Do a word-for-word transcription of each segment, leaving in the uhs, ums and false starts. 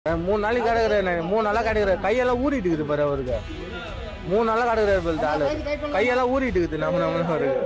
மூணு நாளைக்கு கிடக்குறேன் மூணு நாளா கிடக்குறேன் கையெல்லாம் ஊறிட்டு இருக்குது பாரு அவருக்கு மூணு நாளா கிடக்குறாரு பாரு ஆளு கையெல்லாம் ஊறிட்டு இருக்குது நம்ம நம்ம அவருக்கு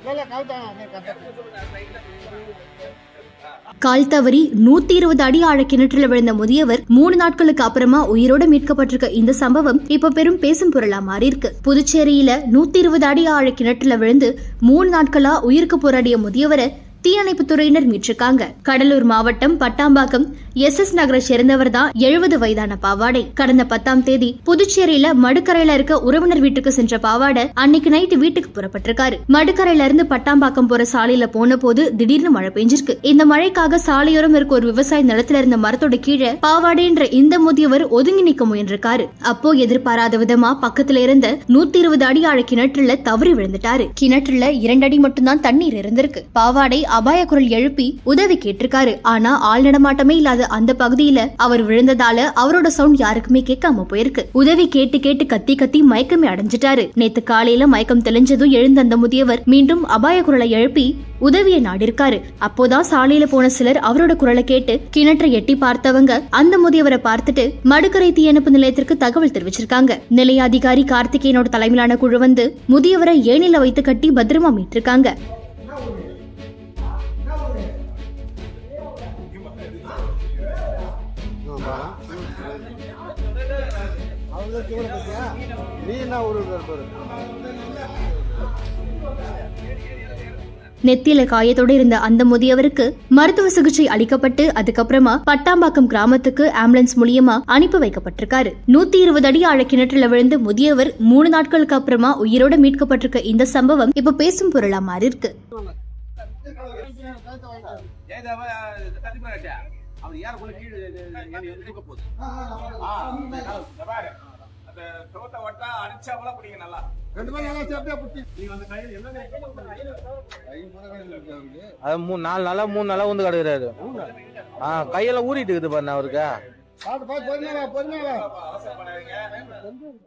கால் தவறி நூத்தி இருபது அடி ஆழ கிணற்றுல விழுந்த முதியவர் மூணு நாட்களுக்கு அப்புறமா உயிரோட மீட்கப்பட்டிருக்க இந்த சம்பவம் இப்ப பெரும் பேசும் பொருளா மாறி இருக்கு. புதுச்சேரியில நூத்தி இருபது அடி ஆழ கிணற்றுல விழுந்து மூணு நாட்களா உயிருக்கு போராடிய முதியவரை தீயணைப்பு துறையினர் மீட்டிருக்காங்க. கடலூர் மாவட்டம் பட்டாம்பாக்கம் எஸ் எஸ் நகரை சேர்ந்தவர் தான் எழுபது வயதான பாவாடை. கடந்த பத்தாம் தேதி புதுச்சேரியில மடுக்கரையில இருக்க உறவினர் வீட்டுக்கு சென்ற பாவாடை அன்னைக்கு நைட்டு வீட்டுக்கு புறப்பட்டிருக்காரு. மடுக்கரையில இருந்து பட்டாம்பாக்கம் போற சாலையில போன போது திடீர்னு மழை பெஞ்சிருக்கு. இந்த மழைக்காக சாலையோரம் இருக்க ஒரு விவசாய நிலத்துல இருந்த மரத்தோட கீழே பாவாடைன்ற இந்த முதியவர் ஒதுங்கி நிக்க முயன்றிருக்காரு. அப்போ எதிர்பாராத விதமா பக்கத்துல இருந்த நூத்தி இருபது அடி ஆழ கிணற்றுல தவறி விழுந்துட்டாரு. கிணற்றுல இரண்டு அடி மட்டும்தான் தண்ணீர் இருந்திருக்கு. பாவாடை அபாய குரல் எழுப்பி உதவி கேட்டிருக்காரு. ஆனா ஆள் நடமாட்டமே இல்லாத அந்த பகுதியில அவர் விழுந்ததால அவரோட சவுண்ட் யாருக்குமே கேட்காம போயிருக்கு. உதவி கேட்டு கேட்டு கத்தி கத்தி மயக்கமே அடைஞ்சிட்டாரு. நேத்து காலையில மயக்கம் தெளிஞ்சதும் எழுந்த அந்த முதியவர் மீண்டும் அபாய குரலை எழுப்பி உதவியை நாடிருக்காரு. அப்போதான் சாலையில போன சிலர் அவரோட குரலை கேட்டு கிணற்றை எட்டி பார்த்தவங்க அந்த முதியவரை பார்த்துட்டு மடுக்கரை தீயணைப்பு நிலையத்திற்கு தகவல் தெரிவிச்சிருக்காங்க. நிலைய அதிகாரி கார்த்திகேயனோட தலைமையிலான குழு வந்து முதியவரை ஏணில வைத்து கட்டி பத்திரமா மீட்டிருக்காங்க. நெத்தியில காயத்தோடு இருந்த அந்த முதியவருக்கு மருத்துவ சிகிச்சை அளிக்கப்பட்டு அதுக்கப்புறமா பட்டாம்பாக்கம் கிராமத்துக்கு ஆம்புலன்ஸ் மூலியமா அனுப்பி வைக்கப்பட்டிருக்காரு. நூத்தி இருபது அடி ஆழ கிணற்றுல விழுந்து முதியவர் மூணு நாட்களுக்கு அப்புறமா உயிரோட மீட்கப்பட்டிருக்க இந்த சம்பவம் இப்ப பேசும் பொருளா மாறி இருக்கு. நாலு நாளா மூணு நாளா வந்து கிடக்குறாரு. ஆஹ் கையெல்லாம் ஊறிட்டு இருக்குது பாருங்க அவருக்கு.